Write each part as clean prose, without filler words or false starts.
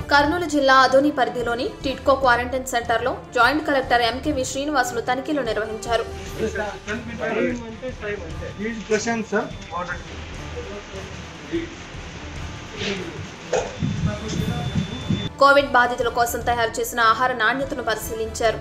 కర్నూలు జిల్లా ఆదోని పరిధిలోని టిడ్కో క్వారంటైన్ సెంటర్లో జాయింట్ కలెక్టర్ ఎంకేవి శ్రీనివాసులు తనిఖీలు నిర్వహించారు. కోవిడ్ బాధితుల కోసం తయారు చేసిన ఆహార నాణ్యతను పరిశీలించారు.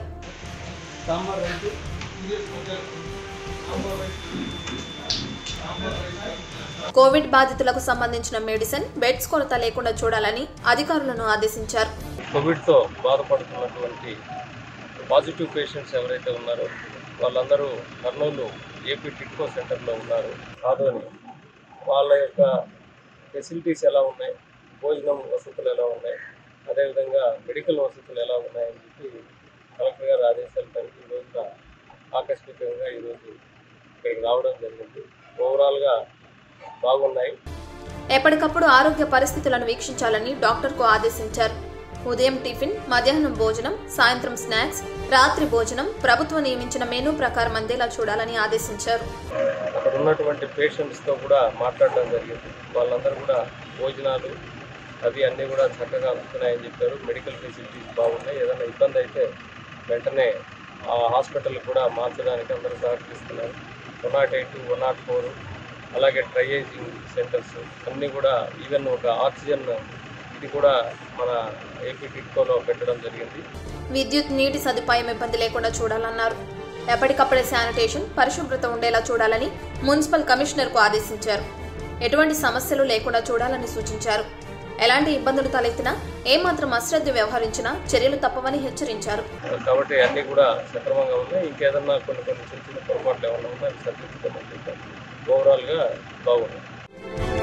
కోవిడ్ బాధితులకు సంబంధించిన మెడిసిన్, బెడ్స్ కొరత లేకుండా చూడాలని అధికారులను ఆదేశించారు. కోవిడ్ తో బాధపడుతున్నటువంటి పాజిటివ్ పేషెంట్స్ ఎవరైతే ఉన్నారో వాళ్ళందరూ కర్నూలు ఏపీ టిడ్కో సెంటర్లో ఉన్నారు. ఆదోని వాళ్ళ యొక్క ఫెసిలిటీస్ ఎలా ఉన్నాయి, భోజనం వసతులు ఎలా ఉన్నాయి, అదేవిధంగా మెడికల్ వసతులు ఎలా ఉన్నాయని చెప్పి కలెక్టర్ గారు ఆదేశాలు కలిగి ఈ రోజున ఆకస్మికంగా ఈరోజు ఇక్కడికి రావడం జరిగింది. ఓవరాల్గా బాగున్నాయి. ఎప్పటికప్పుడు ఆరోగ్య పరిస్థితులను వీక్షించాలని డాక్టర్కు ఆదేశించారు. ఉదయం టిఫిన్, మధ్యాహ్నం భోజనం, సాయంత్రం స్నాక్స్, రాత్రి భోజనం ప్రభుత్వం నియమించిన మెనూ ప్రకారం అందేలా చూడాలని ఆదేశించారు. అక్కడ ఉన్నటువంటి పేషెంట్స్తో కూడా మాట్లాడడం జరిగింది. వాళ్ళందరూ కూడా భోజనాలు అవి అన్నీ కూడా చక్కగా అందుతున్నాయని చెప్పారు. మెడికల్ ఫెసిలిటీస్ బాగున్నాయి. ఏదైనా ఇబ్బంది అయితే వెంటనే ఆ హాస్పిటల్ కూడా మార్చడానికి అందరూ సహకరిస్తున్నారు. 108, 104 అలాగే ట్రయేజింగ్ సెంటర్స్ అన్నీ కూడా, ఈవెన్ ఒక ఆక్సిజన్ ఇది కూడా మన ఏపీ టిడ్కోలో పెట్టడం జరిగింది. విద్యుత్, నీటి సదుపాయం ఇబ్బంది లేకుండా చూడాలన్నారు. ఎప్పటికప్పుడే శానిటేషన్, పరిశుభ్రత ఉండేలా చూడాలని మున్సిపల్ కమిషనర్కు ఆదేశించారు. ఎటువంటి సమస్యలు లేకుండా చూడాలని సూచించారు. ఎలాంటి ఇబ్బందులు తలెత్తినా ఏమాత్రం అశ్రద్ధ వ్యవహరించినా చర్యలు తప్పవని హెచ్చరించారు. కాబట్టి అన్నీ కూడా సక్రమంగా ఉన్నాయి. ఇంకేదన్నా కొన్ని చిన్న చిన్న పొరపాట్లు ఏమన్నా ఉన్నా సరిదిద్దుకోమని చెప్పారు. ఓవరాల్గా బాగుంది.